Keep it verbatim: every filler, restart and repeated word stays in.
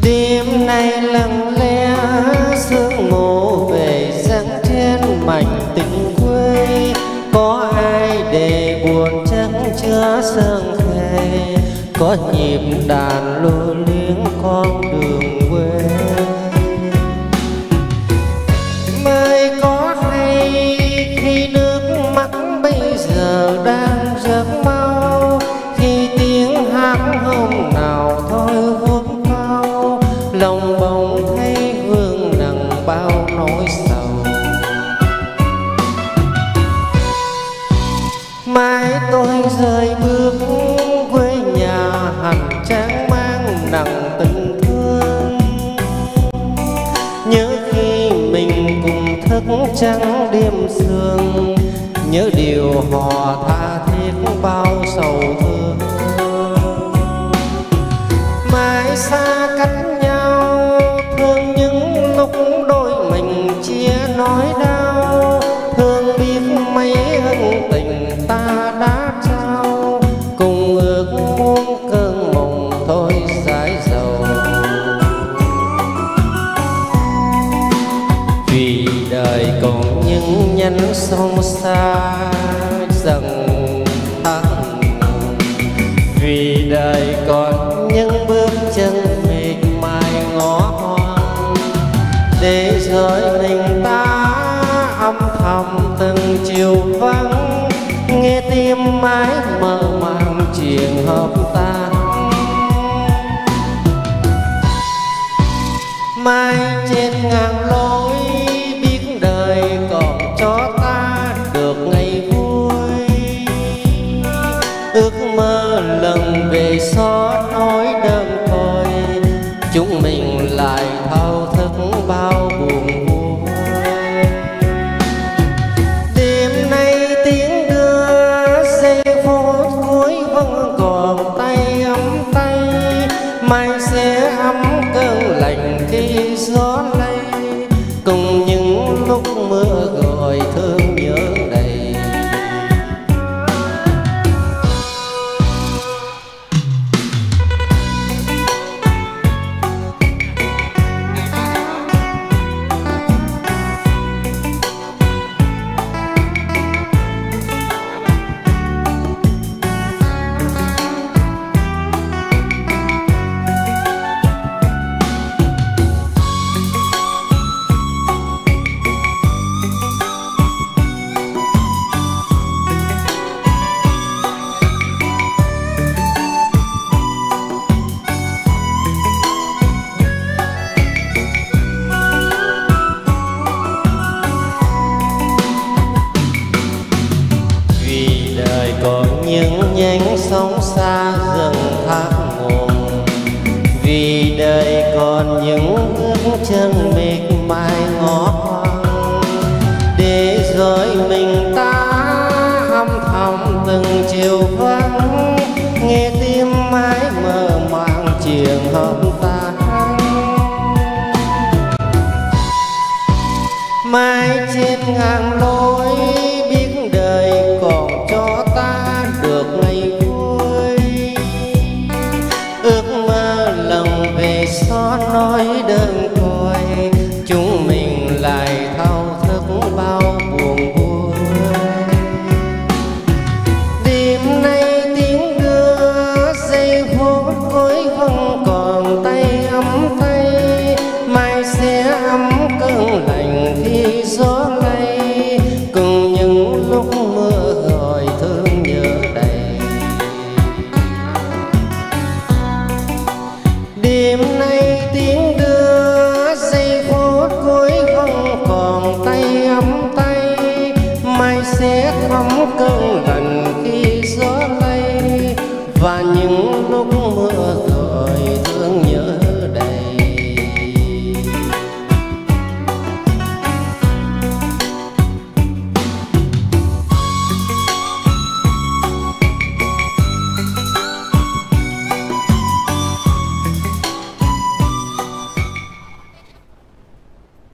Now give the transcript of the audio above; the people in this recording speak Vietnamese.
Đêm nay lặng lẽ sương mù về dáng trên mảnh tình quê, có ai để buồn trắng chưa sương khê, có nhịp đàn lưu luyến con đường quê. Mới có hay khi nước mắt bây giờ đang rớt mau, khi tiếng hát hôm nào thôi vuốt cao, lòng bỗng thấy vương nặng bao nỗi sầu. Mai tôi rời bước quê nhà hành trang mang nặng tình thương, nhớ khi mình cùng thức trắng đêm sương, nhớ điều họ tha thiết bao sầu thương. Mãi xa cách nhau thương những lúc đôi mình chia nói đau, thương biết mấy ân tình ta đã trao, cùng ước muốn cơn mộng thôi giải dầu. Vì đời còn những nhánh sông xa dần thắt, vì đời còn những bước chân mệt mài ngõ hoang, để rồi mình ta âm thầm từng chiều vắng, nghe tim mãi mơ màng chuyện hợp tan. Mai trên ngàn lối biết đời còn cho ta được ngày vui, ước mơ lần về xóa nỗi đơn côi, chúng mình lại thao thức bao buồn vui. Đêm nay tiếng đưa giây phút cuối vẫn còn tay ấm tay, mai sẽ ấm cơn lạnh khi gió lay, cùng những lúc mưa gọi thương nhớ đầy. Còn những nhánh sông xa dần thác nguồn, vì đời còn những bước chân mệt mài ngõ hoang, để rồi mình ta âm thầm từng chiều vắng, nghe tim mãi mơ màng chuyện hợp tan. Mai trên ngàn lối biết đời còn cho ta được ngày vui, ước mơ lần về xóa nỗi đơn côi, chúng mình lại thao thức bao buồn vui. Đêm nay tiếng đưa giây phút cuối vẫn còn tay ấm tay, mai sẽ ấm cơn lạnh khi gió lay, cùng những lúc mưa gọi thương nhớ đầy. Đêm nay tiếng đưa giây phút cuối vẫn còn tay ấm tay, mai sẽ thấm cơn lạnh khi gió lay, và những